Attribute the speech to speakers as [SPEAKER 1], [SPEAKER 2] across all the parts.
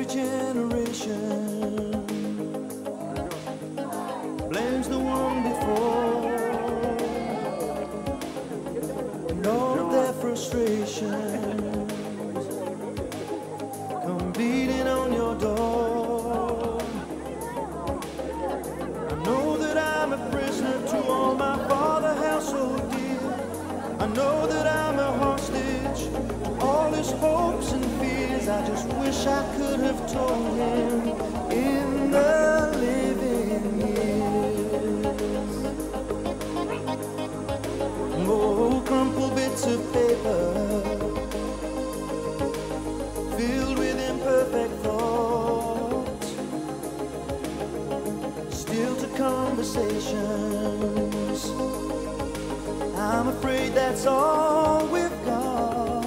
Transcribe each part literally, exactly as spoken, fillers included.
[SPEAKER 1] generation blames the one before, and all of their frustrations come beating on your door. I know that I'm a prisoner to all my father held so dear. I know that I'm a hostage to all his hopes and fears. I just wish I could have told him in the living years. Oh, crumpled bits of paper filled with imperfect thoughts, still to conversations. I'm afraid that's all we've got.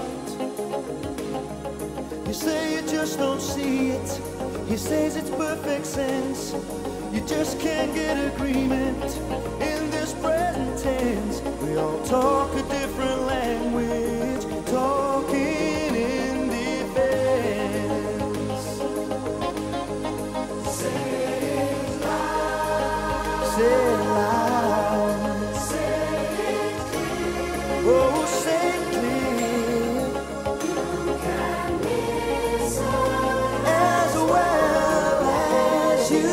[SPEAKER 1] You say you just don't see it. He says it's perfect sense. You just can't get agreement in this present tense. We all talk a different language, talking in defense. Say it loud. Say it loud. Say it clear. Oh, say it clear. You can listen as well as you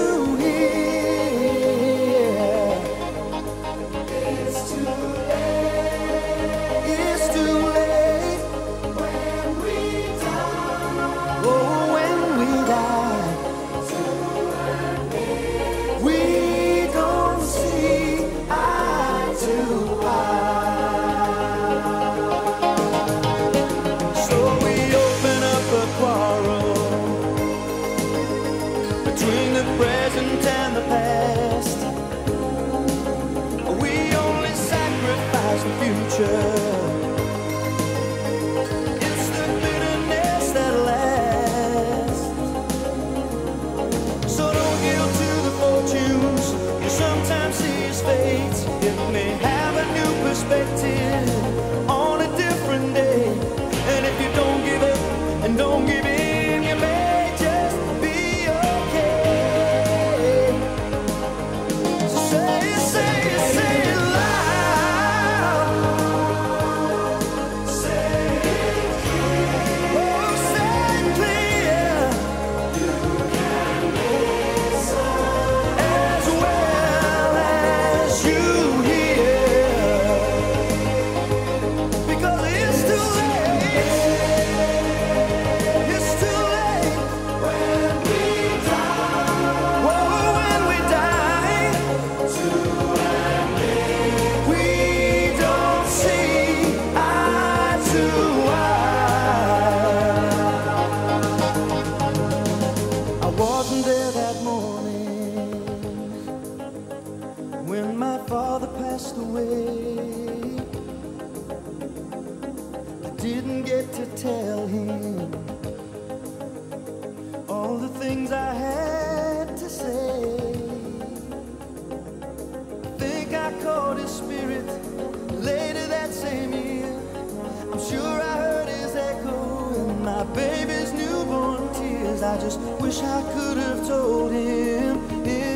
[SPEAKER 1] hear. It's too late. It's too late when we die. Oh, when we die. We don't see eye to eye. So we open up a quarrel between the present and the past. We only sacrifice the future. It's the bitterness that lasts. So don't yield to the fortunes you sometimes see as fate. It may have a new perspective on a different day. And if you don't give up and don't give in, you may just be okay. So say it, say it, say it loud. Say it clear. Oh, say it clear. You can listen as well as you hear. Because it's too late. It's too late when we die. Oh, when we die. We don't see eye to eye. I wasn't there that morning when my father passed away. I didn't get to tell him all the things I had to say. I think I caught his spirit later that same year. I'm sure I heard his echo in my baby's newborn tears. I just wish I could have told him